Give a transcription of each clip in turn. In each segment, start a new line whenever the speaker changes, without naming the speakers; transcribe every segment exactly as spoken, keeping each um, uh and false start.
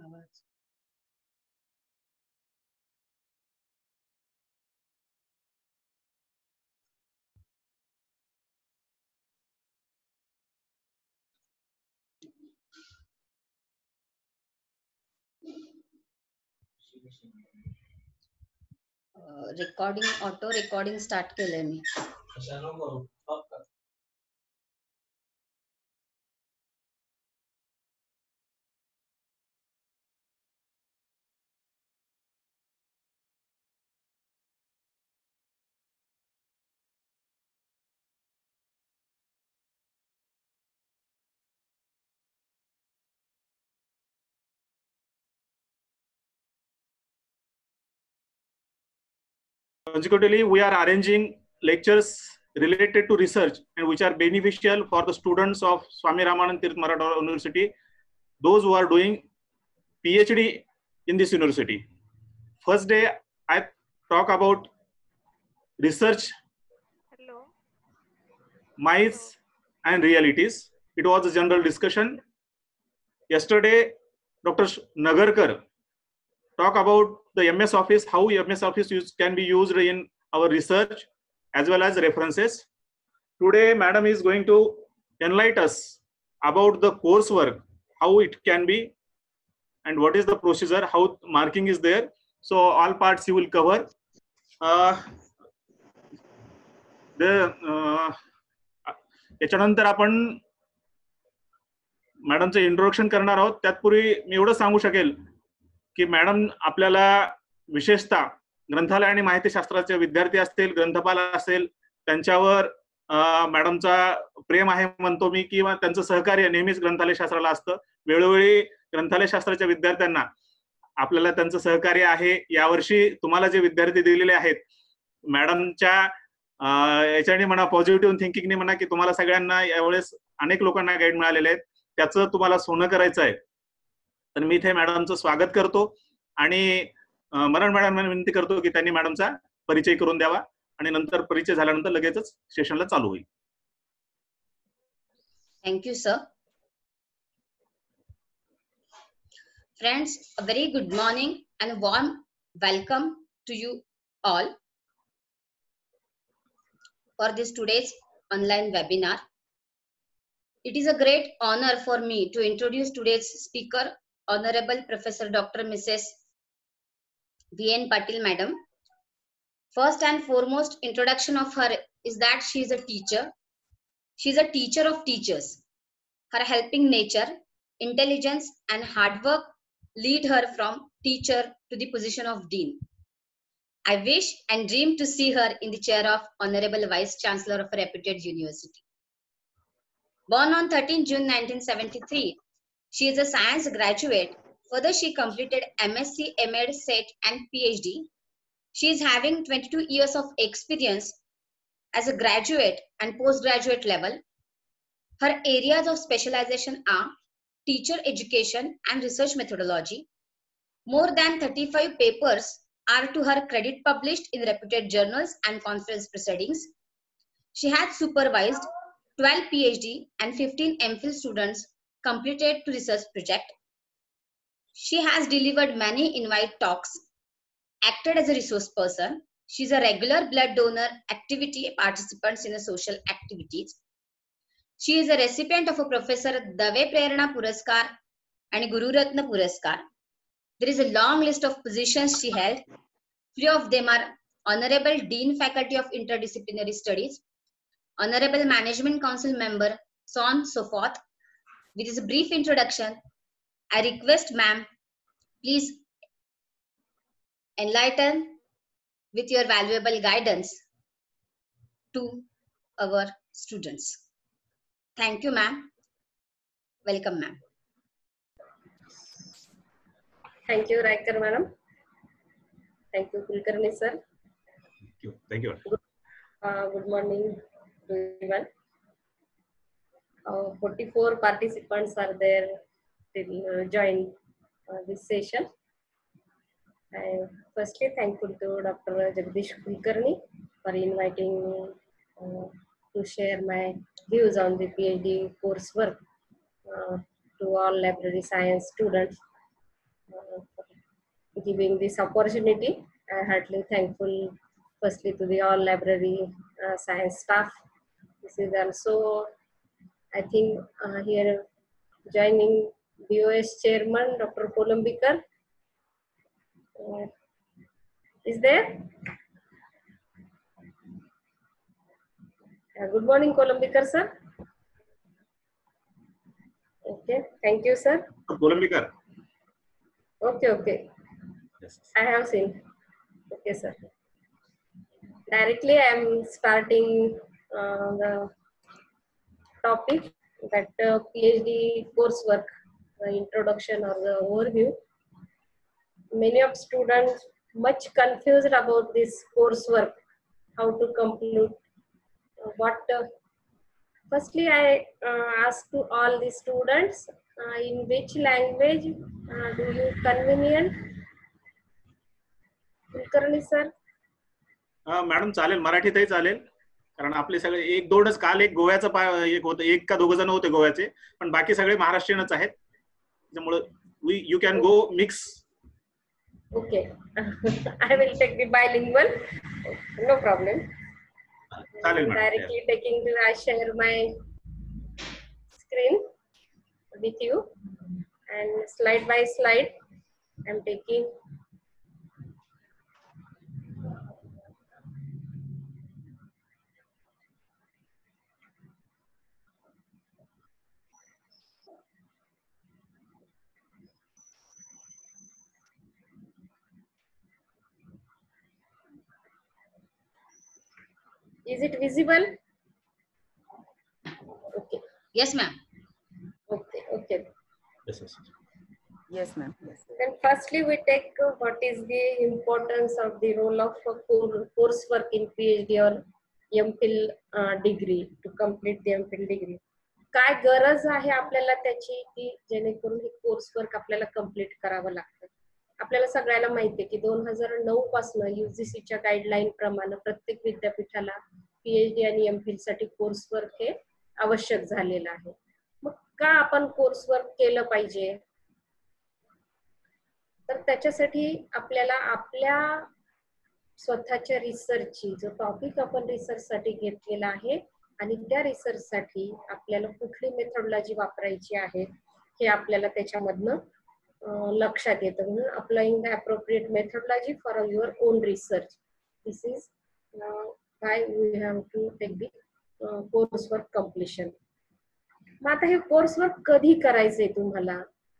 आवाज recording auto recording start केलंय मी.
Consequently, we are arranging lectures related to research and which are beneficial for the students of Swami Ramanand Tirth Marathwada University, those who are doing PhD in this university. First day, I talk about research,
Hello.
myths and realities. It was a general discussion. Yesterday, Doctor Nagarkar talk about the M S Office, how M S Office use, can be used in our research as well as references. Today, Madam is going to enlighten us about the coursework, how it can be, and what is the procedure, how marking is there. So all parts you will cover. Uh, the uh, याच्यानंतर आपण मॅडमचं introduction करणार आहोत. त्यातपूर्वी मी एवढं सांगू शकेल की madam आपल्याला विशेषतः ग्रंथालय आणि माहितीशास्त्राचे विद्यार्थी असतील, ग्रंथपाल असेल, त्यांच्यावर मॅडमचा प्रेम आहे म्हणतो मी, किंवा त्यांचं सहकार्य नेहमीच ग्रंथालय शास्त्राला असतं. वेळोवेळी ग्रंथालय शास्त्राच्या विद्यार्थ्यांना आपल्याला त्यांचं सहकार्य आहे. यावर्षी तुम्हाला जे विद्यार्थी दिलेले आहेत मॅडमच्या याच्याने म्हणा, पॉझिटिव्ह थिंकिंगने म्हणा, की तुम्हाला सगळ्यांना यावेळेस अनेक लोकांना गाईड मिळालेले आहेत, त्याचं तुम्हाला सोनं करायचं आहे. तर मी इथे मॅडमचं स्वागत करतो आणि मरण मॅडमना विनंती करतो की त्यांनी मॅडमचा परिचय करून द्यावा आणि नंतर परिचय झाल्यानंतर लगेचच सेशनला चालू होईल.
Thank you sir. Friends, a very good morning and a warm welcome to you all for this today's online webinar. It is a great honor for me to introduce today's speaker, Honorable Professor Doctor Missus V N Patil Madam. First and foremost introduction of her is that she is a teacher. She is a teacher of teachers. Her helping nature, intelligence and hard work lead her from teacher to the position of dean. I wish and dream to see her in the chair of Honorable Vice Chancellor of a reputed university. Born on thirteenth June nineteen seventy-three, she is a science graduate. Further, she completed M S c, M Ed, S E T and P H D. She is having twenty-two years of experience as a graduate and postgraduate level. Her areas of specialization are teacher education and research methodology. More than thirty-five papers are to her credit published in reputed journals and conference proceedings. She has supervised twelve P H D and fifteen M Phil students completed to research project. She has delivered many invite talks, acted as a resource person. She is a regular blood donor activity participant in the social activities. She is a recipient of a Professor Dave Prerna Puraskar and Guru Ratna Puraskar. There is a long list of positions she held. Few of them are Honorable Dean Faculty of Interdisciplinary Studies, Honorable Management Council Member, so on and so forth. With this brief introduction, I request ma'am, please enlighten with your valuable guidance to our students. Thank you, ma'am. Welcome, ma'am.
Thank you, Raikar madam. Thank you, Kulkarni sir.
Thank you. Thank you.
Good, uh, good morning to everyone. Uh, forty-four participants are there to uh, join uh, this session. I am firstly thankful to Doctor Jagdish Kulkarni for inviting me uh, to share my views on the PhD coursework uh, to all library science students. giving this opportunity. I am heartily thankful firstly to the all library uh, science staff. This is also, I think, uh, here joining B O S chairman Doctor Kolombikar uh, is there. Uh, good morning, Kolombikar sir. Okay, thank you, sir.
Kolombikar.
Okay, okay.
Yes.
I have seen. Okay, sir. Directly, I am starting uh, the topic that uh, PhD coursework, the introduction or the overview. Many of students much confused about this coursework, how to complete, uh, what. Uh, firstly, I uh, ask to all the students, uh, in which language uh, do you convenient? Kulkarni sir.
Madam चालेल, मराठीतही चालेल, कारण आपले सगळे एक दोनच, काल एक गोव्याचं एक होतं, एक का दोघ जण होते गोव्याचे, पण बाकी सगळे महाराष्ट्रीयनच आहेत, त्यामुळे we you can go mix.
Okay. I will take the bilingual. No problem.
चालेल madam.
Directly taking the, I share my screen with you and slide by slide I'm taking. Is it visible? Okay.
Yes, ma'am.
Okay. Okay.
Yes, yes.
Yes, ma'am. Yes.
Then firstly we take uh, what is the importance of the role of uh, coursework in PhD or M Phil uh, degree to complete the M Phil degree. काय गरज आहे आपल्याला त्याची की जेणेकरून हे coursework आपल्याला complete करावं लागतं. आपल्याला सगळ्याला माहिती आहे की दोन हजार नऊ पासून युजीसीच्या गाईडलाईन प्रमाणे प्रत्येक विद्यापीठाला पीएचडी आणि एमफिल साठी कोर्सवर्क हे आवश्यक झालेलं आहे. मग का आपण कोर्सवर्क केलं पाहिजे, तर त्याच्यासाठी आपल्याला आपल्या स्वतःच्या रिसर्चची, जो टॉपिक आपण रिसर्च साठी घेतलेला आहे आणि त्या रिसर्च साठी आपल्याला कुठली मेथोडॉलॉजी वापरायची आहे हे आपल्याला त्याच्यामधनं लक्षात येतं. म्हणून applying the appropriate methodology for your own research, this is why we have to take the coursework completion. मग आता हे कोर्सवर्क कधी करायचंय तुम्हाला,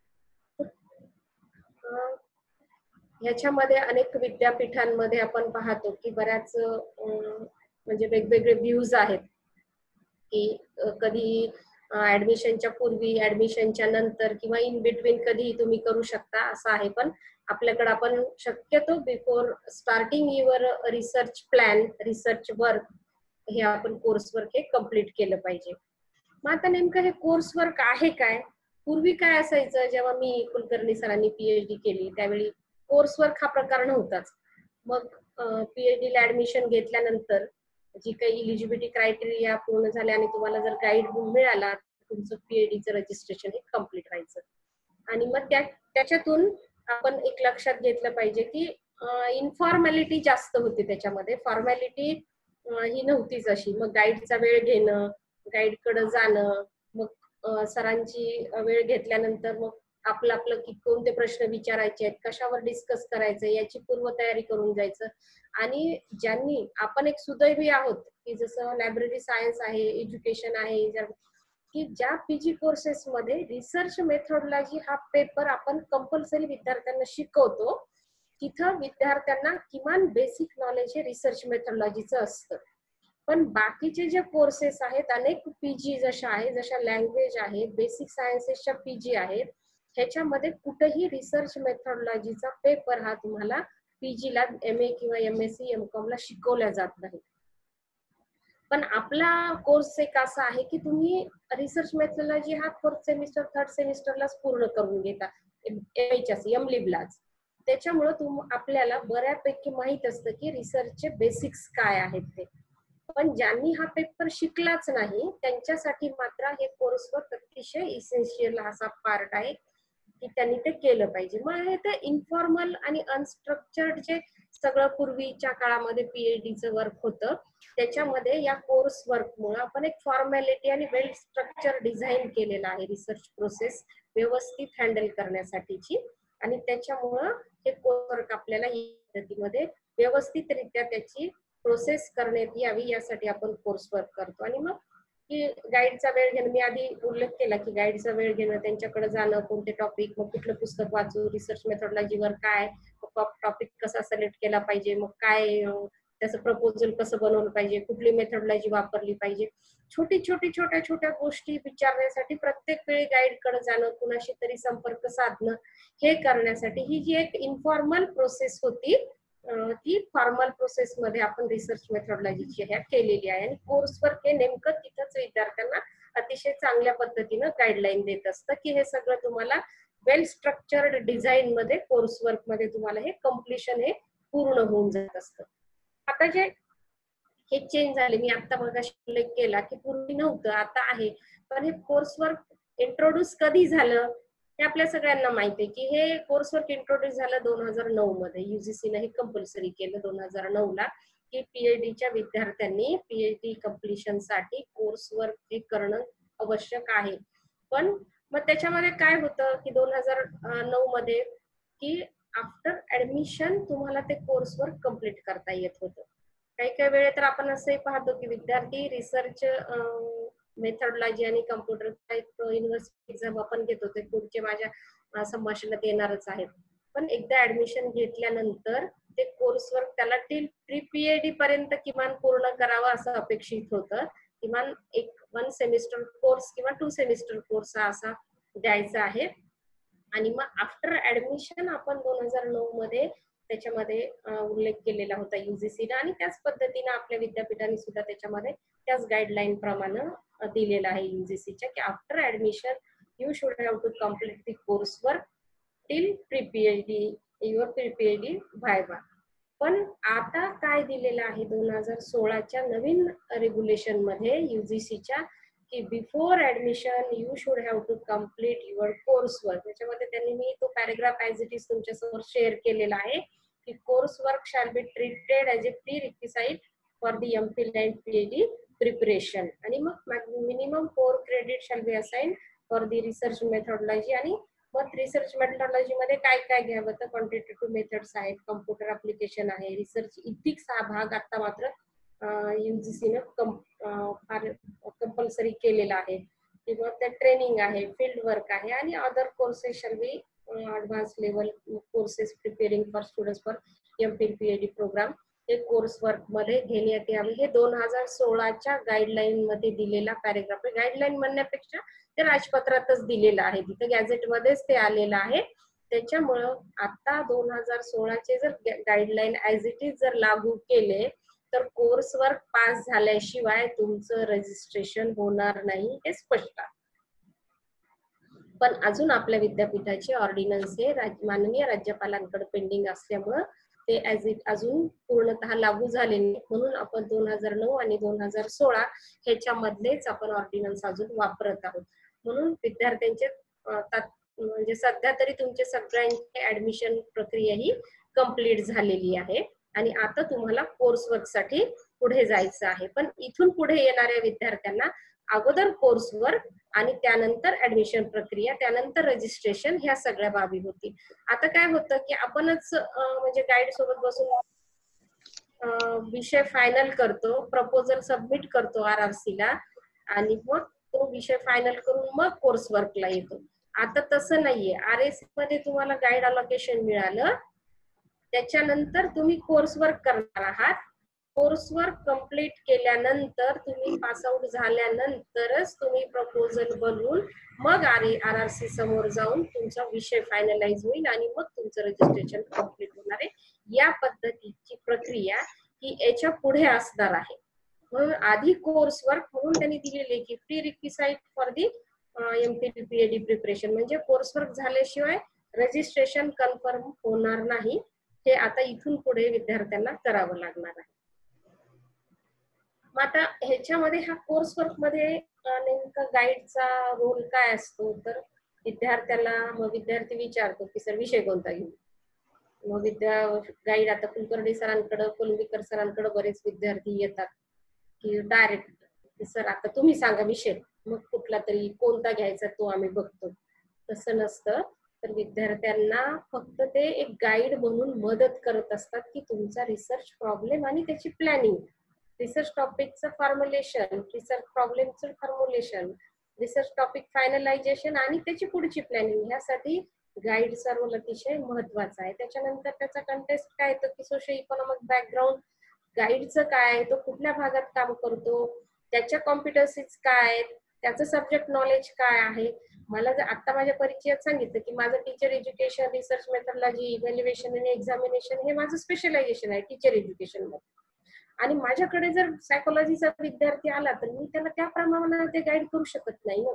ह्याच्यामध्ये अनेक विद्यापीठांमध्ये आपण पाहतो की बऱ्याच म्हणजे वेगवेगळे व्ह्यूज आहेत की कधी ऍडमिशनच्या पूर्वी, ऍडमिशनच्या नंतर किंवा इन बिटवीन कधीही तुम्ही करू शकता असं आहे. पण आपल्याकडे आपण शक्यतो before starting your research plan, research work, हे आपण कोर्सवर्क हे कम्प्लीट केलं पाहिजे. मग आता नेमकं हे कोर्सवर्क आहे काय? पूर्वी काय असायचं, जेव्हा मी कुलकर्णी सरांनी पीएचडी केली त्यावेळी कोर्सवर्क हा प्रकार नव्हताच. मग पीएचडी ला ऍडमिशन घेतल्यानंतर जी काही इलिजिबिलिटी क्रायटेरिया पूर्ण झाले आणि तुम्हाला जर गाईड मिळाला, तुमचं पीएचडीचं रजिस्ट्रेशन हे कम्प्लीट व्हायचं. आणि मग त्या त्याच्यातून आपण एक लक्षात घेतलं पाहिजे की इन्फॉर्मॅलिटी जास्त होती त्याच्यामध्ये, फॉर्मॅलिटी ही नव्हतीच अशी. मग गाईडचा वेळ घेणं, गाईडकडे जाणं, मग सरांची वेळ घेतल्यानंतर मग आपलं आपलं की कोणते प्रश्न विचारायचे आहेत, कशावर डिस्कस करायचं याची पूर्वतयारी करून जायचं. आणि ज्यांनी, आपण एक सुदैवी आहोत की जसं लायब्ररी सायन्स आहे, एज्युकेशन आहे, की ज्या पीजी कोर्सेस मध्ये रिसर्च मेथोडॉलॉजी हा पेपर आपण कंपल्सरी विद्यार्थ्यांना शिकवतो, तिथं विद्यार्थ्यांना किमान बेसिक नॉलेज हे रिसर्च मेथोडॉलॉजीचं असतं. पण बाकीचे जे कोर्सेस आहेत, अनेक पीजी जशा आहेत, जशा लँग्वेज आहे, बेसिक सायन्सेसच्या पीजी आहेत, ह्याच्यामध्ये कुठेही रिसर्च मेथोडॉलॉजीचा पेपर हा तुम्हाला पीजी ला, एम ए किंवा M S C, M com ला शिकवल्या जात नाही. पण आपला कोर्स एक असा आहे की तुम्ही रिसर्च मेथोडॉलॉजी हा फोर्थ सेमिस्टर, थर्ड सेमिस्टरलाच पूर्ण करून घेता, एम लिबलाच. त्याच्यामुळे तुम आपल्याला बऱ्यापैकी माहित असतं की रिसर्चचे बेसिक्स काय आहेत ते. पण ज्यांनी हा पेपर शिकलाच नाही त्यांच्यासाठी मात्र हे कोर्सवर्क अतिशय इसेन्शियल असा पार्ट आहे. की त्यांनी ते केलं पाहिजे. मग हे ते इन्फॉर्मल आणि अनस्ट्रक्चर्ड जे सगळं पूर्वीच्या काळामध्ये पीएचडीचं वर्क होतं त्याच्यामध्ये या कोर्स वर्कमुळे आपण एक फॉर्मॅलिटी आणि वेल स्ट्रक्चर डिझाईन केलेला आहे रिसर्च प्रोसेस व्यवस्थित हँडल करण्यासाठीची. आणि त्याच्यामुळं हे कोर्स वर्क आपल्याला या पद्धतीमध्ये व्यवस्थितरित्या त्याची प्रोसेस करण्यात यावी यासाठी आपण कोर्स वर्क करतो. आणि मग की गाईडचा वेळ घेणं, मी आधी उल्लेख केला की गाईडचा वेळ घेणं, त्यांच्याकडे जाणं, कोणते टॉपिक, मग कुठलं पुस्तक वाचू, रिसर्च मेथॉडॉलॉजीवर काय, टॉपिक कसा सिलेक्ट केला पाहिजे, मग काय त्याचं प्रपोजल कसं बनवलं पाहिजे, कुठली मेथॉडॉलॉजी वापरली पाहिजे, छोटी छोटी छोट्या छोट्या गोष्टी विचारण्यासाठी प्रत्येक वेळी गाईडकडे जाणं, कुणाशी तरी संपर्क साधणं, हे करण्यासाठी ही जी एक इन्फॉर्मल प्रोसेस होती ती फॉर्मल प्रोसेस मध्ये आपण रिसर्च मेथॉडॉलॉजीची ह्या केलेली आहे. आणि कोर्स वर्क हे नेमकं तिथंच विद्यार्थ्यांना अतिशय चांगल्या पद्धतीनं गाईडलाईन देत असतं की हे सगळं तुम्हाला वेल स्ट्रक्चर्ड डिझाईन मध्ये कोर्स वर्क मध्ये तुम्हाला हे कम्प्लिशन हे पूर्ण होऊन जात असतं. आता जे हे चेंज झाले, मी आता मगाशी उल्लेख केला की पूर्वी नव्हतं आता आहे, पण हे कोर्स वर्क इंट्रोड्यूस कधी झालं हे आपल्या सगळ्यांना माहिती आहे की हे कोर्स वर्क इंट्रोड्यूस झालं दोन हजार नऊ मध्ये. युजीसीने हे कंपल्सरी केलं दोन हजार नऊ ला की पीएचडीच्या विद्यार्थ्यांनी पीएचडी कम्प्लिशन साठी कोर्स वर्क हे करणं आवश्यक आहे. पण मग त्याच्यामध्ये काय होतं की दोन हजार नऊ मध्ये की आफ्टर ऍडमिशन तुम्हाला ते कोर्स वर्क कम्प्लीट करता येत होतं. काही काही वेळे तर आपण असंही पाहतो की विद्यार्थी रिसर्च मेथॉडॉलॉजी आणि कम्प्युटर एक युनिव्हर्सिटी एक्झाम आपण घेतो ते पुढचे माझ्या संभाषणात येणारच आहेत. पण एकदा ऍडमिशन घेतल्यानंतर ते कोर्स वर्क त्याला टिल प्री पीएचडी पर्यंत किमान पूर्ण करावं असं अपेक्षित होतं. किमान एक वन सेमिस्टर कोर्स किंवा टू सेमिस्टर कोर्स हा असा द्यायचा आहे. आणि मग आफ्टर ऍडमिशन आपण दोन हजार नऊ मध्ये त्याच्यामध्ये उल्लेख केलेला होता युजीसीने आणि त्याच पद्धतीने आपल्या विद्यापीठाने सुद्धा त्याच्यामध्ये त्याच गाईडलाईन प्रमाणे दिलेला आहे युजीसीच्या की after admission you should have to complete the course work till pre PhD your pre PhD viva. पण आता काय दिलेलं आहे दोन हजार सोळाच्या नवीन रेग्युलेशन मध्ये युजीसीच्या की before admission you should have to complete your course work. त्याच्यामध्ये त्यांनी मी तो पॅराग्राफ ऍज इट इज तुमच्या समोर शेअर केलेला आहे की course work shall be treated as a prerequisite for the MPhil and PhD preparation. आणि मग minimum four credit shall be assign for the research methodology. आणि मग रिसर्च मेथॉडॉलॉजी मध्ये काय काय घ्यावं तर क्वांटिटेटिव्ह मेथड्स आहेत, कम्प्युटर ऍप्लिकेशन आहे, रिसर्च इथिक्स हा भाग आता मात्र युजीसीने फार कंपल्सरी केलेला आहे. किंवा त्या ट्रेनिंग आहे, फील्ड वर्क आहे आणि other courses shall be advance level courses preparing for students for MPhil PhD program हे कोर्स वर्क मध्ये घेण्यात यावे. हे दोन हजार सोळाच्या गाईडलाईन मध्ये दिलेला पॅरेग्राफ आहे. गाईडलाईन म्हणण्यापेक्षा ते राजपत्रातच दिलेलं आहे, तिथे गॅझेट मध्येच ते आलेलं आहे. त्याच्यामुळं आता दोन हजार सोळाचे जर गाईडलाईन ऍज इट इज जर लागू केले तर कोर्स वर्क पास झाल्याशिवाय तुमचं रजिस्ट्रेशन होणार नाही हे स्पष्ट आहे. पण अजून आपल्या विद्यापीठाचे ऑर्डिनन्स हे माननीय राज्यपालांकडे पेंडिंग असल्यामुळं ते ऍज इट अजून पूर्णतः लागू झाले नाही. म्हणून आपण दोन हजार नऊ आणि दोन हजार सोळा ह्याच्यामधलेच आपण ऑर्डिनन्स अजून वापरत आहोत. म्हणून विद्यार्थ्यांचे म्हणजे सध्या तरी तुमचे सगळ्यांची ऍडमिशन प्रक्रिया ही कम्प्लीट झालेली आहे आणि आता तुम्हाला कोर्स वर्क साठी पुढे जायचं आहे. पण इथून पुढे येणाऱ्या विद्यार्थ्यांना अगोदर कोर्स वर्क आणि त्यानंतर ऍडमिशन प्रक्रिया, त्यानंतर रजिस्ट्रेशन ह्या सगळ्या बाबी होतील. आता काय होतं की आपणच म्हणजे गाईड सोबत बसून विषय फायनल करतो, प्रपोजल सबमिट करतो आर आर सी ला आणि मग तो विषय फायनल करून मग कोर्स वर्कला येतो. आता तसं नाहीये. आर एस मध्ये तुम्हाला गाईड अलोकेशन मिळालं, त्याच्यानंतर तुम्ही कोर्स वर्क करणार आहात. कोर्स वर्क कम्प्लीट केल्यानंतर तुम्ही पास आउट झाल्यानंतरच तुम्ही प्रपोजल बनवून मग आर आर आर सी समोर जाऊन तुमचा विषय फायनलाइज होईल आणि मग तुमचं रजिस्ट्रेशन कम्प्लीट होणार आहे. या पद्धतीची प्रक्रिया ही याच्या पुढे असणार आहे. म्हणून आधी कोर्स वर्क म्हणून त्यांनी दिलेले की prerequisite for the MPhil PhD preparation, म्हणजे कोर्स वर्क झाल्याशिवाय रजिस्ट्रेशन कन्फर्म होणार नाही. हे आता इथून पुढे विद्यार्थ्यांना करावं लागणार आहे. मग आता ह्याच्यामध्ये हा कोर्स वर्क मध्ये नेमका गाईडचा रोल काय असतो तर विद्यार्थ्याला मग विद्यार्थी विचारतो की सर विषय कोणता घेऊ. मग विद्या गाईड आता कुलकर्णी सरांकडे कोलंबीकर सरांकडे बरेच विद्यार्थी येतात की डायरेक्ट सर आता तुम्ही सांगा विषय, मग कुठला तरी कोणता घ्यायचा तो आम्ही बघतो. तसं नसतं, तर विद्यार्थ्यांना फक्त ते एक गाईड म्हणून मदत करत असतात की तुमचा रिसर्च प्रॉब्लेम आणि त्याची प्लॅनिंग, रिसर्च टॉपिकचं फॉर्म्युलेशन, रिसर्च प्रॉब्लेमचं फॉर्म्युलेशन, रिसर्च टॉपिक फायनलायझेशन आणि त्याची पुढची प्लॅनिंग, ह्यासाठी गाईडचा रोल अतिशय महत्वाचा आहे. त्याच्यानंतर त्याचा कंटेस्ट काय येतो की सोशल इकॉनॉमिक बॅकग्राऊंड गाईडचं काय, तो कुठल्या भागात काम करतो, त्याच्या कॉम्पिटन्सीज काय आहेत, त्याचं सब्जेक्ट नॉलेज काय आहे. मला जर आता माझ्या परिचयात सांगितलं की माझं teacher education, research methodology, evaluation आणि एक्झामिनेशन हे माझं स्पेशलायझेशन आहे टीचर एज्युकेशन मध्ये, आणि माझ्याकडे जर सायकोलॉजीचा विद्यार्थी आला तर मी त्याला त्याप्रमाणे ते गाईड करू शकत नाही.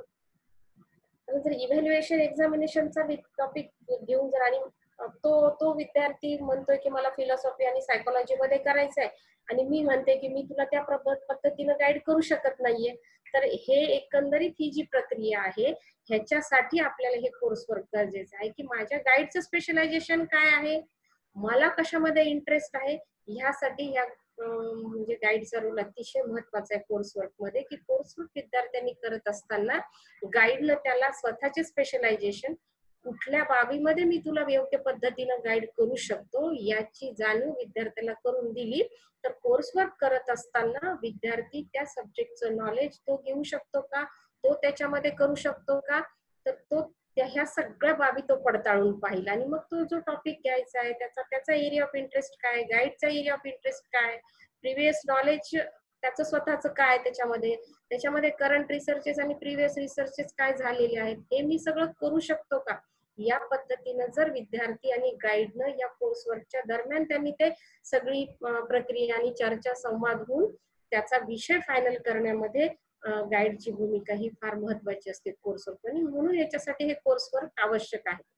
जर इव्हॅल्युएशन एक्झामिनेशनचा टॉपिक घेऊन जर आणि तो तो विद्यार्थी म्हणतोय की मला फिलॉसॉफी आणि सायकोलॉजी मध्ये करायचं आहे आणि मी म्हणते की मी तुला त्या पद्धतीनं गाईड करू शकत नाहीये, तर हे एकंदरीत ही जी प्रक्रिया आहे ह्याच्यासाठी आपल्याला हे कोर्स वर्क गरजेचं आहे की माझ्या गाईडचं स्पेशलायझेशन काय आहे, मला कशामध्ये इंटरेस्ट आहे, ह्यासाठी ह्या म्हणजे गाईडचा रोल अतिशय महत्वाचा आहे कोर्स वर्क मध्ये. की कोर्स वर्क विद्यार्थ्यांनी करत असताना गाईडनं त्याला स्वतःचे स्पेशलायझेशन कुठल्या बाबीमध्ये मी तुला योग्य पद्धतीनं गाईड करू शकतो याची जाणीव विद्यार्थ्याला करून दिली तर कोर्स वर्क करत असताना विद्यार्थी त्या सब्जेक्टचं नॉलेज तो घेऊ शकतो का, तो त्याच्यामध्ये करू शकतो का, तर तो ह्या सगळ्या बाबी तो पडताळून पाहिला आणि मग तो जो टॉपिक घ्यायचा आहे त्याचा त्याचा एरिया ऑफ इंटरेस्ट काय, गाईडचा एरिया ऑफ इंटरेस्ट काय, प्रिव्हियस नॉलेज त्याचं स्वतःचं काय, त्याच्यामध्ये त्याच्यामध्ये करंट रिसर्चेस आणि प्रिव्हियस रिसर्चेस काय झालेले आहेत हे मी सगळं करू शकतो का, या पद्धतीनं जर विद्यार्थी आणि गाईडनं या कोर्स वर्कच्या दरम्यान त्यांनी ते सगळी प्रक्रिया आणि चर्चा संवाद होऊन त्याचा विषय फायनल करण्यामध्ये गाईडची भूमिका ही फार महत्वाची असते कोर्स वर्क, आणि म्हणून याच्यासाठी हे कोर्स वर्क आवश्यक आहे.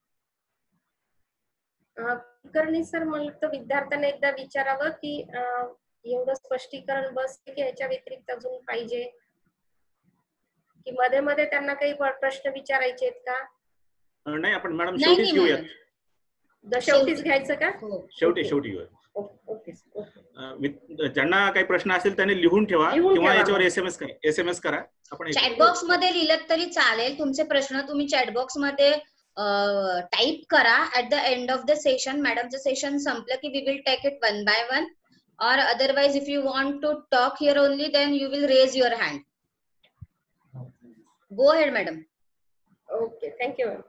कुलकर्णी सर, मला तर विद्यार्थ्यांना एकदा विचारावं की एवढं स्पष्टीकरण बस की याच्या व्यतिरिक्त अजून पाहिजे की मध्ये मध्ये त्यांना काही प्रश्न विचारायचे आहेत का?
नाही, आपण मॅडम शेवटीच घेऊयात.
शेवटीच घ्यायचं का?
शेवटी शेवटी घेऊया.
ओके.
ज्यांना काही प्रश्न असेल त्यांनी लिहून ठेवा किंवा याच्यावर एसएमएस करा एसएमएस करा आपण
चॅट बॉक्स मध्ये लिहिलं तरी चालेल. तुमचे प्रश्न तुम्ही चॅट बॉक्स मध्ये टाइप करा. At the end of the session, मॅडमचं सेशन संपलं की we will take it one by one, or otherwise if you want to talk here only then you will raise your hand. Go ahead madam.
Okay, thank you.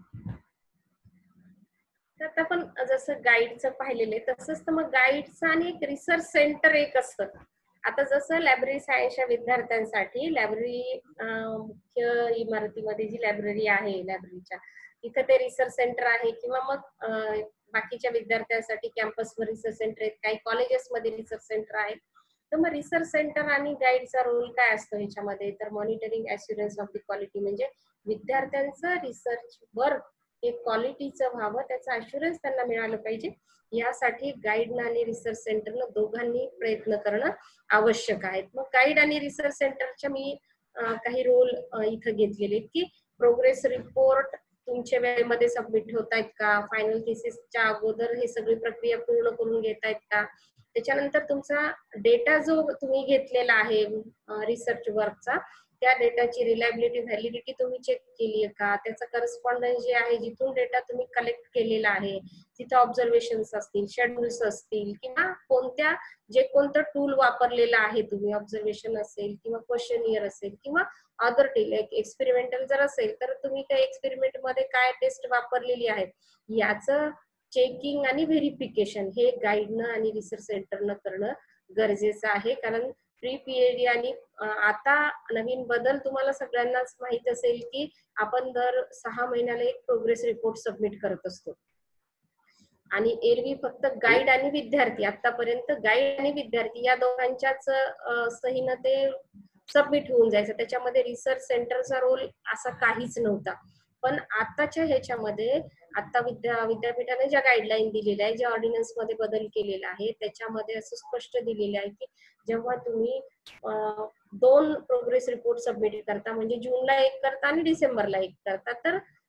तर आपण जसं गाईडचं पाहिलेलं आहे तसंच तर मग गाईडचं आणि एक रिसर्च सेंटर एक असतं. आता जसं लायब्ररी सायन्सच्या विद्यार्थ्यांसाठी लायब्ररी मुख्य इमारतीमध्ये जी लायब्ररी आहे लायब्ररीच्या तिथं ते रिसर्च सेंटर आहे, किंवा मग बाकीच्या विद्यार्थ्यांसाठी कॅम्पसवर रिसर्च सेंटर आहेत, काही कॉलेजेसमध्ये रिसर्च सेंटर आहेत. तर मग रिसर्च सेंटर आणि गाईडचा रोल काय असतो ह्याच्यामध्ये, तर monitoring assurance of the quality, म्हणजे विद्यार्थ्यांचं रिसर्च वर्क हे क्वालिटीचं व्हावं त्याचं ॲश्युरन्स त्यांना मिळालं पाहिजे, यासाठी गाईड आणि रिसर्च सेंटरनं दोघांनी प्रयत्न करणं आवश्यक आहे. मग गाईड आणि रिसर्च सेंटरच्या मी काही रोल इथं घेतलेले आहेत की प्रोग्रेस रिपोर्ट तुमच्या वेळेमध्ये सबमिट होत आहेत का, फायनल थिसिसच्या अगोदर हे सगळी प्रक्रिया पूर्ण करून घेत आहेत का, त्याच्यानंतर तुमचा डेटा जो तुम्ही घेतलेला आहे रिसर्च वर्कचा त्या डेटाची रिलायबिलिटी व्हॅलिडिटी तुम्ही चेक केली आहे का, त्याचा करस्पॉन्डन्स जे आहे जिथून डेटा तुम्ही कलेक्ट केलेला आहे तिथं ऑब्झर्वेशन्स असतील, शेड्यूल्स असतील, किंवा कोणत्या जे कोणतं टूल वापरलेलं आहे तुम्ही, ऑब्झर्वेशन असेल किंवा क्वेश्चनियर असेल किंवा अदर टील एक्सपेरिमेंटल जर असेल तर तुम्ही त्या एक्सपेरिमेंट मध्ये काय टेस्ट वापरलेली आहे याचं चेकिंग आणि व्हेरिफिकेशन हे गाईडनं आणि रिसर्च सेंटरनं करणं गरजेचं आहे. कारण प्री पीएचडी आणि आता नवीन बदल तुम्हाला सगळ्यांनाच माहित असेल की आपण दर सहा महिन्याला एक प्रोग्रेस रिपोर्ट सबमिट करत असतो, आणि एरवी फक्त गाईड आणि विद्यार्थी, आतापर्यंत गाईड आणि विद्यार्थी या दोघांच्याच सहीनं ते सबमिट होऊन जायचं, त्याच्यामध्ये रिसर्च सेंटरचा रोल असा काहीच नव्हता. पण आताच्या ह्याच्यामध्ये आता विद्या विद्यापीठाने ज्या गाईडलाईन दिलेल्या आहे, ज्या ऑर्डिनन्स मध्ये बदल केलेला आहे त्याच्यामध्ये असं स्पष्ट दिलेलं आहे की जेव्हा तुम्ही दोन प्रोग्रेस रिपोर्ट सबमिट करता, म्हणजे जूनला एक करता आणि डिसेंबरला एक करता, तर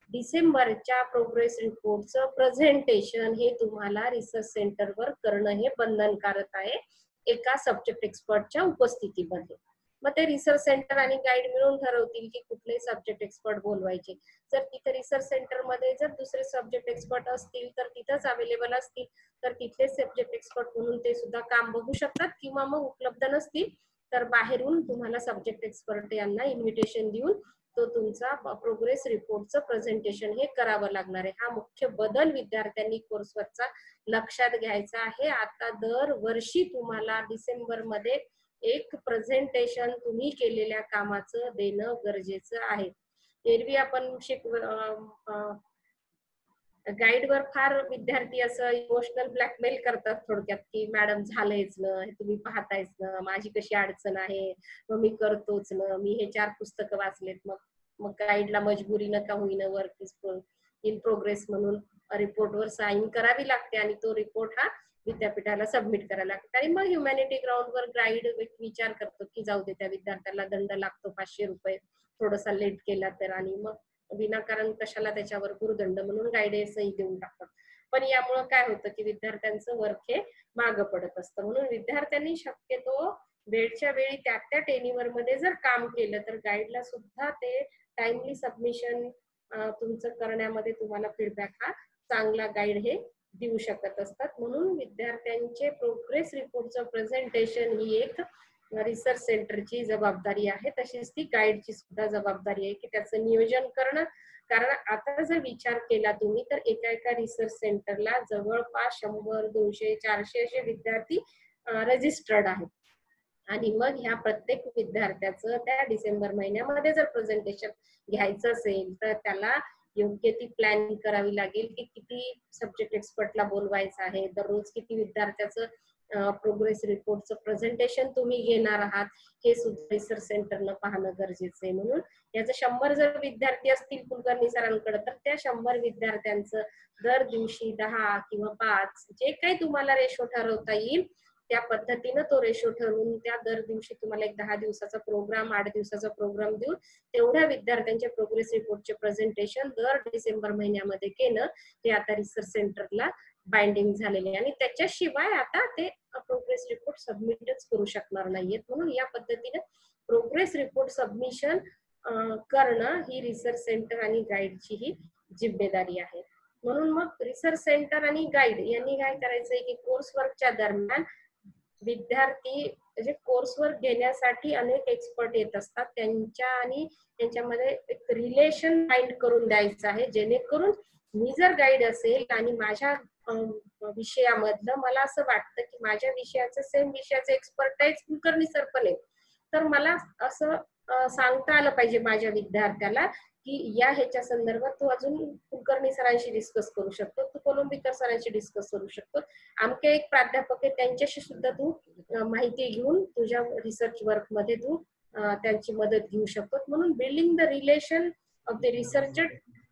डिसेंबरच्या प्रोग्रेस रिपोर्टचं प्रेझेंटेशन हे तुम्हाला रिसर्च सेंटरवर करणं हे बंधनकारक आहे एका सब्जेक्ट एक्सपर्टच्या उपस्थितीमध्ये. मग ते रिसर्च सेंटर आणि गाईड मिळून ठरवतील की कुठले सब्जेक्ट एक्सपर्ट बोलवायचे. जर तिथे रिसर्च सेंटर मध्ये जर दुसरे सब्जेक्ट एक्सपर्ट असतील तर तिथंच अवेलेबल असतील तर तिथले सब्जेक्ट एक्सपर्ट म्हणून ते सुद्धा काम बघू शकतात, किंवा मग उपलब्ध नसतील तर बाहेरून तुम्हाला सब्जेक्ट एक्सपर्ट यांना इन्व्हिटेशन देऊन तो तुमचा प्रोग्रेस रिपोर्टचं प्रेझेंटेशन हे करावं लागणार आहे. हा मुख्य बदल विद्यार्थ्यांनी कोर्सवरचा लक्षात घ्यायचा आहे. आता दरवर्षी तुम्हाला डिसेंबर मध्ये एक प्रेझेंटेशन तुम्ही केलेल्या कामाचं देणं गरजेचं आहे. एरवी आपण शिक गाईडवर फार विद्यार्थी असं इमोशनल ब्लॅकमेल करतात थोडक्यात की मॅडम झालंयच ना, हे तुम्ही पाहतायच ना, माझी कशी अडचण आहे, मग मी करतोच ना, मी हे चार पुस्तकं वाचलेत. मग मग गाईडला मजबुरी नका होईना वर्क इज इन प्रोग्रेस म्हणून रिपोर्टवर साईन करावी लागते आणि तो रिपोर्ट हा विद्यापीठाला सबमिट करायला लागतो. आणि मग ह्युमॅनिटी ग्राउंडवर गाईड विचार करतो की जाऊ दे त्या विद्यार्थ्याला दंड लागतो पाचशे रुपये थोडासा लेट केला तर, आणि मग विनाकारण कशाला त्याच्यावर गुरुदंड म्हणून गाईड सही देऊन टाकतात. पण यामुळे काय होतं की विद्यार्थ्यांचं वर्क हे मागं पडत असतं. म्हणून विद्यार्थ्यांनी शक्यतो वेळच्या वेळी त्या त्या टेनिवर मध्ये जर काम केलं तर गाईडला सुद्धा ते टाइमली सबमिशन तुमचं करण्यामध्ये तुम्हाला फीडबॅक हा चांगला गाईड हे देऊ शकत असतात. म्हणून विद्यार्थ्यांचे प्रोग्रेस रिपोर्टचं प्रेझेंटेशन ही एक रिसर्च सेंटरची जबाबदारी आहे, तशीच ती गाईडची सुद्धा जबाबदारी आहे की त्याचं नियोजन करणं. कारण आता जर विचार केला तुम्ही तर एका एका रिसर्च सेंटरला जवळपास शंभर दोनशे चारशे असे विद्यार्थी रजिस्टर्ड आहेत. आणि मग ह्या प्रत्येक विद्यार्थ्याचं त्या डिसेंबर महिन्यामध्ये जर प्रेझेंटेशन घ्यायचं असेल तर त्याला योग्य ती प्लॅनिंग करावी लागेल की किती सब्जेक्ट एक्सपर्टला बोलवायचं आहे, दररोज किती विद्यार्थ्याचं प्रोग्रेस रिपोर्टचं प्रेझेंटेशन तुम्ही घेणार आहात हे सुद्धा रिसर्च सेंटरनं पाहणं गरजेचं आहे. म्हणून याचं शंभर जर विद्यार्थी असतील कुलकर्णी सरांकडे तर त्या शंभर विद्यार्थ्यांचं दर दिवशी दहा किंवा पाच जे काही तुम्हाला रेशो ठरवता येईल त्या पद्धतीनं तो रेशो ठरवून त्या दर दिवशी तुम्हाला एक दहा दिवसाचा प्रोग्राम आठ दिवसाचा प्रोग्राम देऊन तेवढ्या विद्यार्थ्यांचे प्रोग्रेस रिपोर्टचे प्रेझेंटेशन दर डिसेंबर महिन्यामध्ये केलं ते आता रिसर्च सेंटरला बाइंडिंग झालेले आहे. आणि त्याच्याशिवाय आता ते प्रोग्रेस रिपोर्ट सबमिटच करू शकणार नाहीयेत. म्हणून या पद्धतीने प्रोग्रेस रिपोर्ट सबमिशन करणं ही रिसर्च सेंटर आणि गाईडची ही जिम्मेदारी आहे. म्हणून मग रिसर्च सेंटर आणि गाईड यांनी काय करायचंय की कोर्स वर्कच्या दरम्यान विद्यार्थी म्हणजे कोर्स वर्क घेण्यासाठी अनेक एक्सपर्ट येत असतात, त्यांच्या आणि त्यांच्यामध्ये एक रिलेशन फाइंड करून द्यायचं आहे, जेणेकरून मी जर गाईड असेल आणि माझ्या विषयामधलं मला असं वाटतं की माझ्या विषयाचं सेम विषयाचं एक्सपर्टाईज कुलकर्णी सर पण आहे, तर मला असं सांगता आलं पाहिजे माझ्या विद्यार्थ्याला की या ह्याच्या संदर्भात तू अजून कुलकर्णी सरांशी डिस्कस करू शकतो, तू कोलंबीकर सरांशी डिस्कस करू शकतो, आमचे एक प्राध्यापक आहे त्यांच्याशी सुद्धा तू माहिती घेऊन तुझ्या रिसर्च वर्क मध्ये तू त्यांची मदत घेऊ शकतो. म्हणून building the relation of the researcher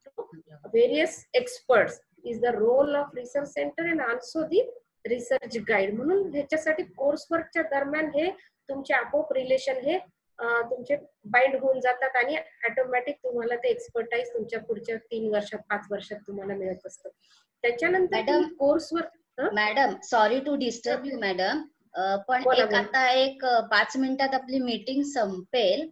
various experts is the role of research centre and also the research guide. म्हणून ह्याच्यासाठी कोर्स वर्कच्या दरम्यान हे तुमचे आपोआप रिलेशन हे तुमचे बाइंड होऊन जातात आणि ऑटोमॅटिक तुम्हाला ते एक्सपर्टाईज तुमच्या पुढच्या तीन वर्षात पाच वर्षात तुम्हाला मिळत असतं. त्याच्यानंतर कोर्सवर
madam sorry to disturb you madam, पण एक आता एक पाच मिनिटात आपली मीटिंग संपेल,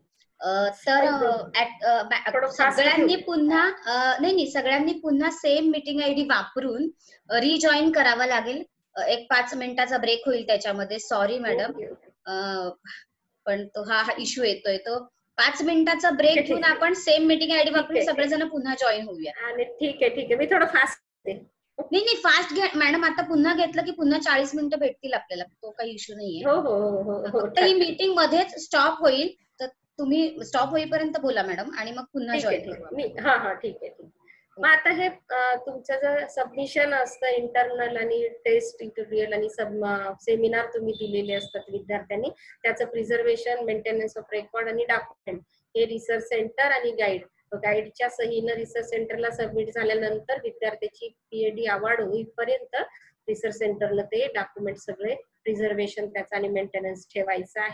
तर सगळ्यांनी पुन्हा नाही नाही सगळ्यांनी पुन्हा सेम मीटिंग आयडी वापरून रिजॉईन करावा लागेल. एक पाच मिनिटाचा ब्रेक होईल त्याच्यामध्ये. सॉरी मॅडम, पण तो हा हा इश्यू येतोय, तो पाच मिनिटाचा ब्रेक घेऊन आपण सेम मीटिंग आयडी वापरून सगळेजण पुन्हा जॉईन होऊया.
ठीक आहे ठीक आहे, मी थोडं फास्ट
नाही नाही फास्ट घ्या मॅडम, आता पुन्हा घेतलं की पुन्हा चाळीस मिनिटं भेटतील आपल्याला, तो काही इश्यू नाहीये.
हो हो हो,
फक्त ही मीटिंग मध्येच स्टॉप होईल, तर तुम्ही स्टॉप होईपर्यंत बोला मॅडम आणि मग पुन्हा जॉईन करू.
हा हा ठीक आहे. मग आता हे तुमचं जर सबमिशन असतं इंटरनल आणि टेस्ट ट्युटोरियल आणि सब सेमिनार तुम्ही दिलेले असतात विद्यार्थ्यांनी, त्याचं प्रिझर्वेशन, मेंटेनन्स ऑफ रेकॉर्ड आणि डॉक्युमेंट हे रिसर्च सेंटर आणि गाईड गाईडच्या सहीनं रिसर्च सेंटरला सबमिट झाल्यानंतर विद्यार्थ्याची पीएडी अवॉर्ड होईपर्यंत रिसर्च सेंटरला ते डॉक्युमेंट सगळे प्रिझर्वेशन त्याचा आणि मेंटेनन्स ठेवायचं आहे.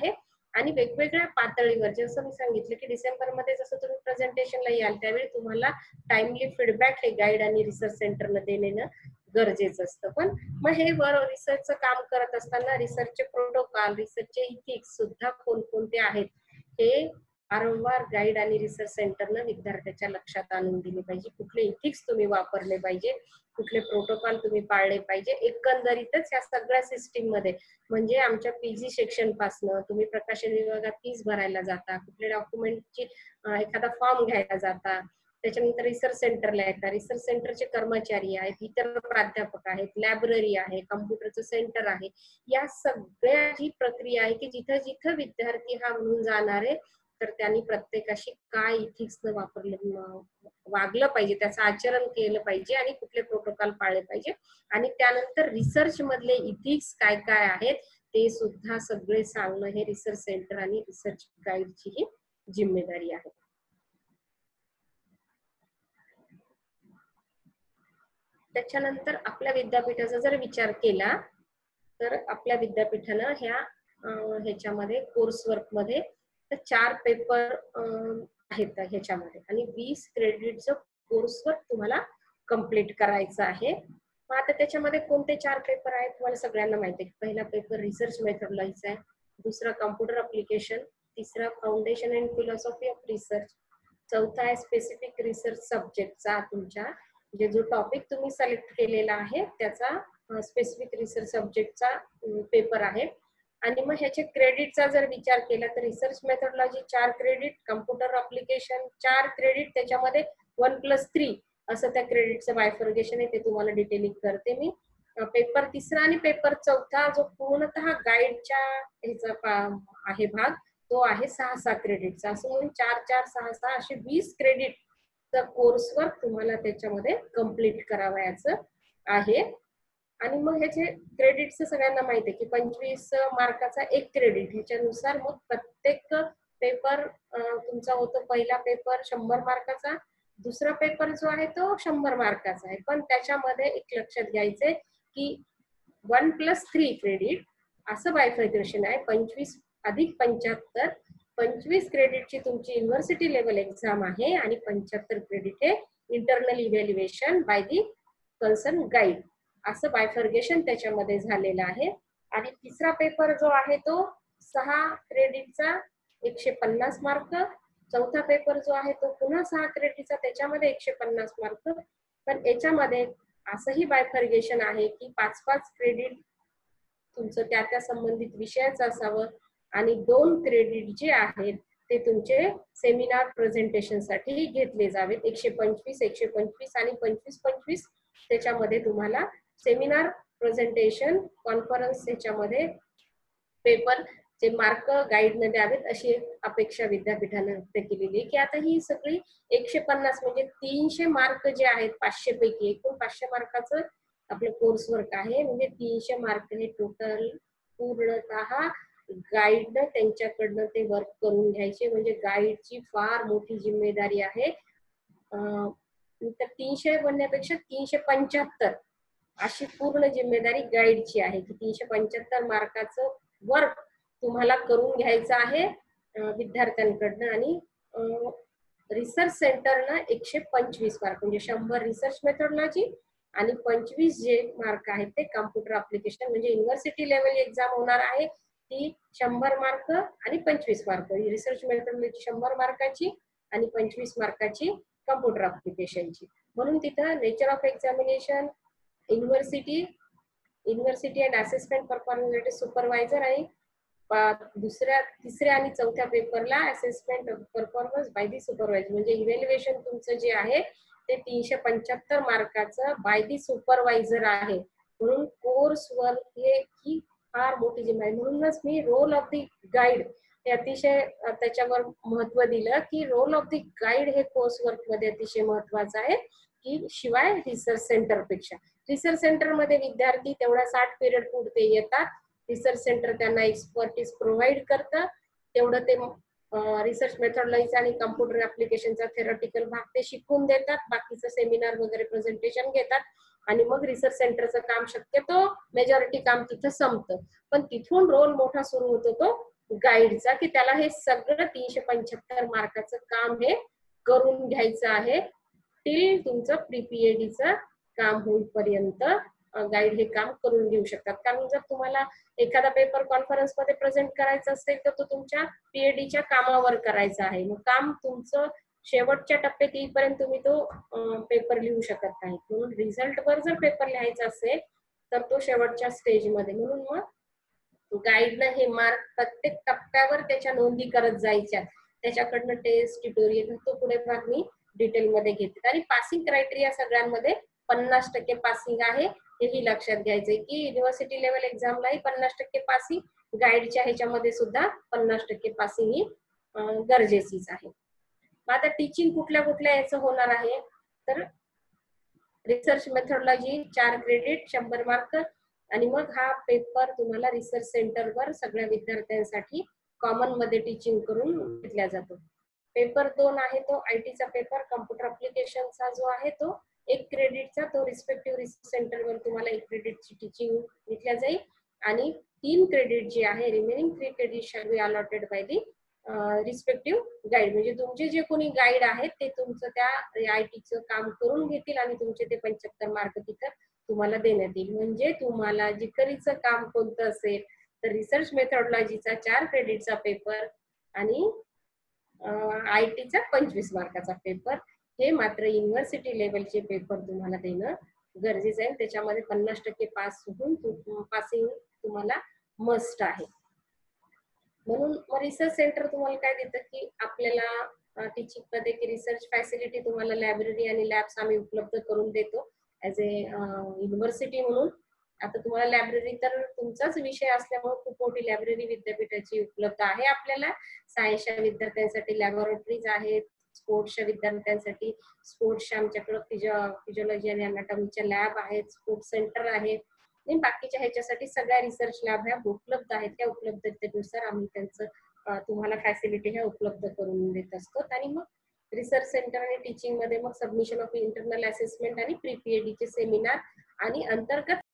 आणि वेगवेगळ्या पातळीवर, जसं मी सांगितलं की डिसेंबर मध्ये जसं तुम्ही प्रेझेंटेशनला याल त्यावेळी तुम्हाला टाइमली फीडबॅक हे गाईड आणि रिसर्च सेंटरनं देणं गरजेचं असतं. पण मग हे वर रिसर्चचं काम करत असताना रिसर्चचे प्रोटोकॉल, रिसर्चचे इथिक्स सुद्धा कोणकोणते आहेत हे वारंवार गाईड आणि रिसर्च सेंटरनं विद्यार्थ्याच्या लक्षात आणून दिले पाहिजे. कुठले इथिक्स तुम्ही वापरले पाहिजे, कुठले प्रोटोकॉल तुम्ही पाळले पाहिजे. एकंदरीतच या सगळ्या सिस्टीम मध्ये म्हणजे आमच्या पीजी सेक्शन पासनं तुम्ही प्रकाशन विभागात फीस भरायला जाता, कुठल्या डॉक्युमेंटची एखादा फॉर्म घ्यायला जाता, त्याच्यानंतर रिसर्च सेंटरला येतात, रिसर्च सेंटरचे कर्मचारी आहेत, इतर प्राध्यापक आहेत, लायब्ररी आहे, कम्प्युटरचं सेंटर आहे, या सगळ्या जी प्रक्रिया आहे की जिथं जिथं विद्यार्थी हा म्हणून जाणार आहे तर त्यांनी प्रत्येकाशी काय इथिक्स न वापरले वागलं पाहिजे, त्याचं आचरण केलं पाहिजे आणि कुठले प्रोटोकॉल पाळले पाहिजे. आणि त्यानंतर रिसर्च मधले इथिक्स काय काय आहेत ते सुद्धा सगळे सांगणं हे रिसर्च सेंटर आणि रिसर्च गाईडची ही जिम्मेदारी आहे. त्याच्यानंतर आपल्या विद्यापीठाचा जर विचार केला तर आपल्या विद्यापीठानं ह्या ह्याच्यामध्ये कोर्स वर्क मध्ये तर चार पेपर आहेत ह्याच्यामध्ये आणि वीस क्रेडिटचं कोर्स वर्क तुम्हाला कम्प्लीट करायचं आहे. मग आता त्याच्यामध्ये कोणते चार पेपर आहेत तुम्हाला सगळ्यांना माहिती आहे. पहिला पेपर रिसर्च मेथडॉलॉजी आहे, दुसरा कम्प्युटर अप्लिकेशन, तिसरा foundation and philosophy of research, चौथा आहे स्पेसिफिक रिसर्च सब्जेक्टचा तुमच्या म्हणजे जो टॉपिक तुम्ही सिलेक्ट केलेला आहे त्याचा स्पेसिफिक रिसर्च सब्जेक्टचा पेपर आहे. आणि मग ह्याचे क्रेडिटचा जर विचार केला तर रिसर्च मेथडॉलॉजी चार क्रेडिट, कम्प्युटर अप्लिकेशन चार क्रेडिट, त्याच्यामध्ये वन प्लस थ्री असं त्या क्रेडिटचं बायफर्गेशन आहे ते तुम्हाला डिटेलिंग करते मी. पेपर तिसरा आणि पेपर चौथा जो पूर्णतः गाईडच्या ह्याचा आहे भाग तो आहे सहा सहा क्रेडिटचा, असं म्हणून चार चार सहा सहा असे वीस क्रेडिटचा कोर्स वर्क तुम्हाला त्याच्यामध्ये कम्प्लीट करावयाचं आहे. आणि मग ह्याचे क्रेडिटचं सगळ्यांना माहिती आहे की पंचवीस मार्काचा एक क्रेडिट, ह्याच्यानुसार मग प्रत्येक पेपर तुमचा होतो. पहिला पेपर शंभर मार्काचा, दुसरा पेपर जो आहे तो शंभर मार्काचा आहे. पण त्याच्यामध्ये एक लक्षात घ्यायचंय की वन प्लस थ्री क्रेडिट असं बायफर्गेशन आहे, पंचवीस अधिक पंच्याहत्तर. पंचवीस क्रेडिटची तुमची युनिव्हर्सिटी लेवल एक्झाम आहे आणि पंच्याहत्तर क्रेडिट हे internal evaluation by the concern guide, असं बायफर्गेशन त्याच्यामध्ये झालेलं आहे. आणि तिसरा पेपर जो आहे तो सहा क्रेडिटचा एकशे पन्नास मार्क, चौथा पेपर जो आहे तो पुन्हा सहा क्रेडिटचा त्याच्यामध्ये एकशे पन्नास मार्क. पण याच्यामध्ये असंही बायफर्गेशन आहे की पाच पाच क्रेडिट तुमचं त्या त्या संबंधित विषयाचं असावं आणि दोन क्रेडिट जे आहेत ते तुमचे सेमिनार प्रेझेंटेशन साठी घेतले जावेत. एकशे पंचवीस एकशे पंचवीस आणि पंचवीस पंचवीस त्याच्यामध्ये तुम्हाला सेमिनार प्रेझेंटेशन कॉन्फरन्स ह्याच्यामध्ये पेपर चे मार्क गाईडने द्यावेत अशी एक अपेक्षा विद्यापीठाने व्यक्त केलेली आहे. की आता ही सगळी एकशे पन्नास म्हणजे तीनशे मार्क जे आहेत पाचशे पैकी एकूण पाचशे मार्काचं आपलं कोर्स वर्क आहे, म्हणजे तीनशे मार्क हे टोटल पूर्णतः गाईडनं त्यांच्याकडनं ते वर्क करून घ्यायचे. म्हणजे गाईडची फार मोठी जिम्मेदारी आहे. तर तीनशे म्हणण्यापेक्षा तीनशे पंच्याहत्तर अशी पूर्ण जिम्मेदारी गाईडची आहे की तीनशे पंच्याहत्तर मार्काचं वर्क तुम्हाला करून घ्यायचं आहे विद्यार्थ्यांकडनं. आणि रिसर्च सेंटरनं एकशे पंचवीस मार्क म्हणजे शंभर रिसर्च मेथडॉलॉजी आणि पंचवीस जे मार्क आहेत ते कम्प्युटर अप्लिकेशन म्हणजे युनिव्हर्सिटी लेवल एक्झाम होणार आहे ती शंभर मार्क आणि पंचवीस मार्क, रिसर्च मेथडॉलॉजी शंभर मार्काची आणि पंचवीस मार्काची कम्प्युटर अप्लिकेशनची. म्हणून तिथं nature of examination, university university and assessment performance supervisor आणि दुसऱ्या तिसऱ्या आणि चौथ्या पेपरला assessment performance by the supervisor म्हणजे इव्हॅल्युएशन तुमचं जे आहे ते तीनशे पंच्याहत्तर मार्काचं बाय दी सुपरवायझर आहे. म्हणून कोर्स वर्क हे ही फार मोठी जिम्मेदारी. म्हणूनच मी रोल ऑफ दी गाईड हे अतिशय त्याच्यावर महत्व दिलं की रोल ऑफ दी गाईड हे कोर्स वर्क मध्ये अतिशय महत्वाचं आहे की शिवाय रिसर्च सेंटर पेक्षा. रिसर्च सेंटर मध्ये विद्यार्थी तेवढा साठ पिरियड पुरते येतात, रिसर्च सेंटर त्यांना एक्सपर्टीज प्रोव्हाइड करतं, तेवढं ते रिसर्च मेथडॉलॉजी आणि कम्प्युटर ऍप्लिकेशनचा थेरॉटिकल भाग ते शिकवून देतात, बाकीचं सेमिनार वगैरे प्रेझेंटेशन घेतात आणि मग रिसर्च सेंटरचं काम शक्यतो मेजॉरिटी काम तिथं संपतं. पण तिथून रोल मोठा सुरू होतो तो गाईडचा, की त्याला हे सगळं तीनशे पंच्याहत्तर मार्काचं काम हे करून घ्यायचं आहे टिल तुमचं प्री पीएडीचं काम होईपर्यंत गाईड हे काम करून घेऊ शकतात. कारण जर तुम्हाला एखादा पेपर कॉन्फरन्स मध्ये प्रेझेंट करायचा असेल तर तो तुमच्या पीएडीच्या कामावर करायचा आहे. मग काम तुमचं शेवटच्या टप्प्यात येईपर्यंत तुम्ही तो पेपर लिहू शकत नाही. म्हणून रिझल्ट वर जर पेपर लिहायचा असेल तर तो शेवटच्या स्टेजमध्ये. म्हणून मग गाईडनं हे मार्क प्रत्येक टप्प्यावर त्याच्या नोंदी करत जायच्या. त्याच्याकडनं टेस्ट ट्युटोरियल तो पुढे भाग मी डिटेल मध्ये घेते. आणि पासिंग क्रायटेरिया सगळ्यांमध्ये पन्नास टक्के पासिंग आहे हेही लक्षात घ्यायचंय की युनिव्हर्सिटी लेवल एक्झामलाही पन्नास टक्के पासिंग, गाईडच्या ह्याच्यामध्ये सुद्धा पन्नास टक्के पासिंग ही गरजेचीच आहे. मग आता टीचिंग कुठल्या कुठल्या याचं होणार आहे तर रिसर्च मेथोडॉलॉजी चार क्रेडिट शंभर मार्क आणि मग हा पेपर तुम्हाला रिसर्च सेंटरवर सगळ्या विद्यार्थ्यांसाठी कॉमन मध्ये टीचिंग करून घेतला जातो. पेपर दोन आहे तो आयटीचा पेपर, कम्प्युटर अप्लिकेशनचा जो आहे तो एक क्रेडिटचा, तो रिस्पेक्टिव्ह रिसर्च सेंटरवर तुम्हाला एक क्रेडिटची टीचिंग घेतल्या जाईल. आणि तीन क्रेडिट जे आहे remaining three credit shall be allotted by the respective guide. म्हणजे तुमचे जे कोणी गाईड आहेत ते तुमचं त्या आयटीचं काम करून घेतील आणि तुमचे ते पंच्याहत्तर मार्क तिथं तुम्हाला देण्यात येईल. म्हणजे तुम्हाला जिकरीचं काम कोणतं असेल तर रिसर्च मेथोडॉलॉजीचा चार क्रेडिटचा पेपर आणि आयटीचा पंचवीस मार्काचा पेपर, हे मात्र युनिव्हर्सिटी लेवलचे पेपर तुम्हाला देणं गरजेचं आहे. त्याच्यामध्ये पन्नास टक्के पास होऊन पासिंग तुम्हाला मस्ट आहे. म्हणून रिसर्च सेंटर तुम्हाला काय देतं की आपल्याला टीचिंग मध्ये की रिसर्च फॅसिलिटी तुम्हाला लायब्ररी आणि लॅब्स आम्ही उपलब्ध करून देतो ऍज ए युनिव्हर्सिटी म्हणून. आता तुम्हाला लायब्ररी तर तुमचाच विषय असल्यामुळे खूप मोठी लायब्ररी विद्यापीठाची उपलब्ध आहे आपल्याला. सायन्सच्या विद्यार्थ्यांसाठी लॅबोरेटरीज आहेत, स्पोर्ट्सच्या विद्यार्थ्यांसाठी स्पोर्ट्सच्या आमच्याकडे फिजिओ फिजिओलॉजी आणि अनाटॉमीच्या लॅब आहेत, स्पोर्ट्स सेंटर आहे आणि बाकीच्या ह्याच्यासाठी सगळ्या रिसर्च लॅब ह्या उपलब्ध आहेत. त्या उपलब्धतेनुसार आम्ही त्यांचं तुम्हाला फॅसिलिटी ह्या उपलब्ध करून देत असतो. आणि मग रिसर्च सेंटर आणि टीचिंग मध्ये मग सबमिशन ऑफ इंटरनल असेसमेंट आणि प्री पीएडीचे सेमिनार आणि अंतर्गत